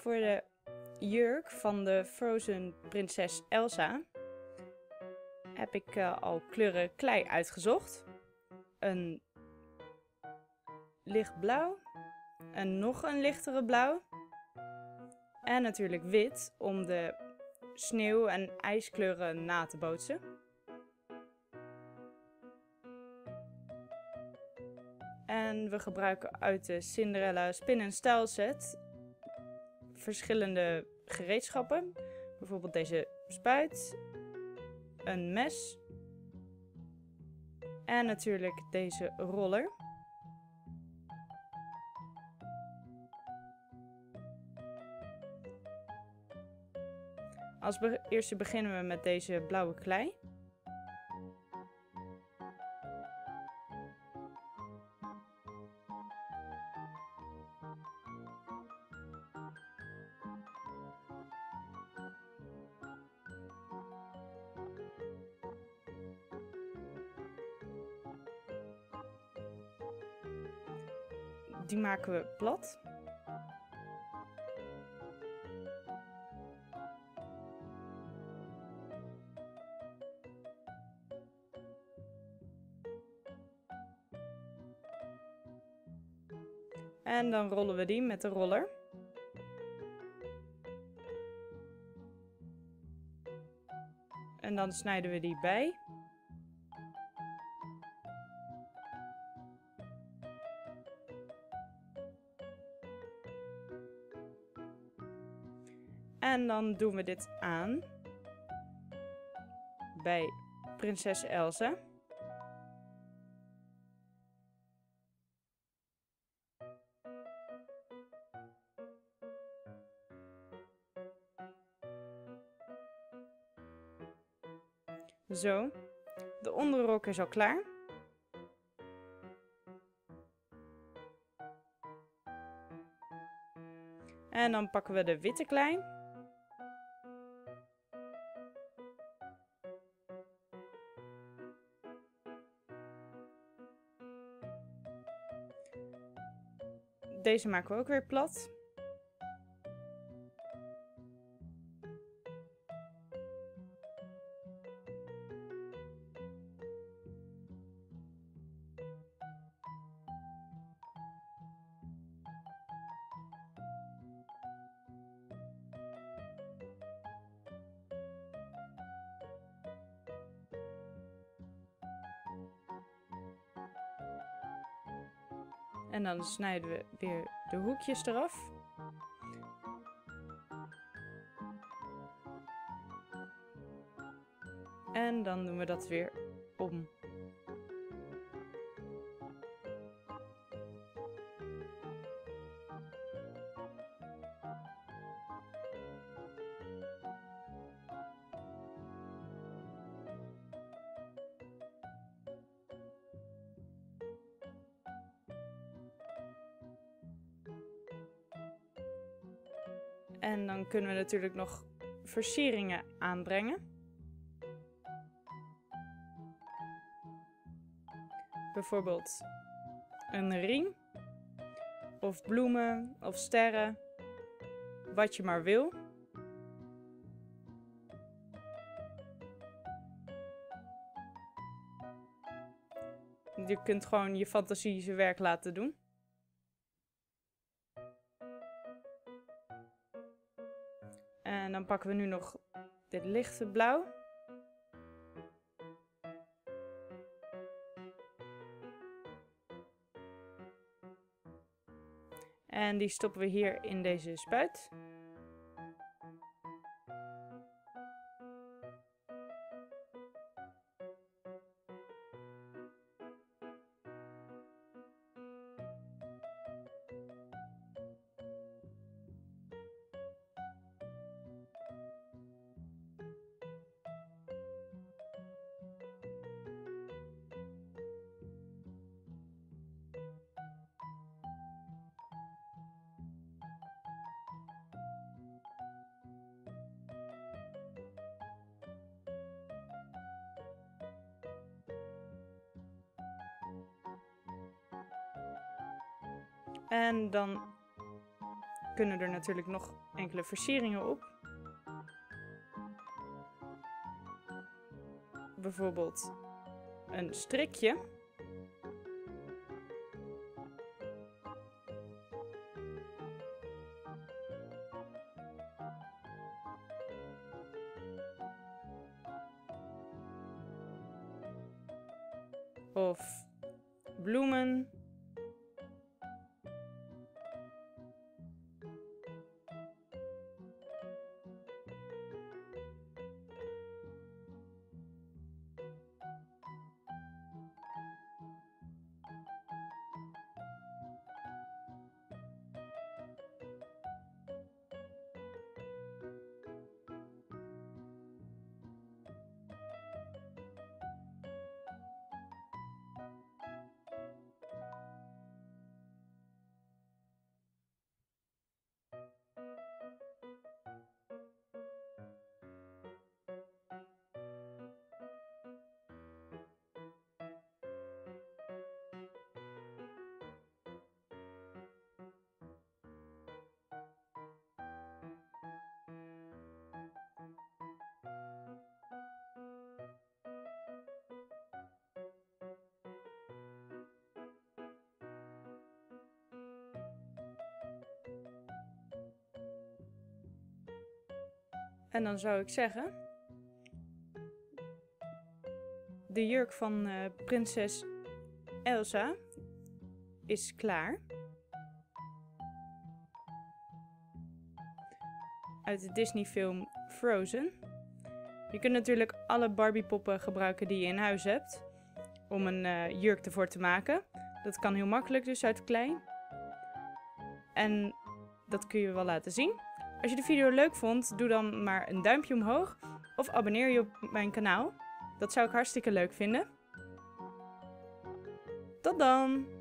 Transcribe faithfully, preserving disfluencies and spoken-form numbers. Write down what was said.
Voor de jurk van de Frozen prinses Elsa heb ik uh, al kleuren klei uitgezocht. Een lichtblauw, en nog een lichtere blauw en natuurlijk wit om de sneeuw- en ijskleuren na te bootsen. En we gebruiken uit de Cinderella Spin and Style set verschillende gereedschappen. Bijvoorbeeld deze spuit, een mes en natuurlijk deze roller. Als be- eerste beginnen we met deze blauwe klei. Die maken we plat. En dan rollen we die met de roller. En dan snijden we die bij. En dan doen we dit aan bij prinses Elsa. Zo, de onderrok is al klaar. En dan pakken we de witte klei. Deze maken we ook weer plat. En dan snijden we weer de hoekjes eraf. En dan doen we dat weer om. En dan kunnen we natuurlijk nog versieringen aanbrengen. Bijvoorbeeld een ring, of bloemen, of sterren, wat je maar wil. Je kunt gewoon je fantasie zijn werk laten doen. En dan pakken we nu nog dit lichte blauw. En die stoppen we hier in deze spuit. En dan kunnen er natuurlijk nog enkele versieringen op. Bijvoorbeeld een strikje. Of bloemen. En dan zou ik zeggen, de jurk van uh, prinses Elsa is klaar. Uit de Disney film Frozen. Je kunt natuurlijk alle Barbie poppen gebruiken die je in huis hebt om een uh, jurk ervoor te maken. Dat kan heel makkelijk dus uit klei. En dat kun je wel laten zien. Als je de video leuk vond, doe dan maar een duimpje omhoog of abonneer je op mijn kanaal. Dat zou ik hartstikke leuk vinden. Tot dan!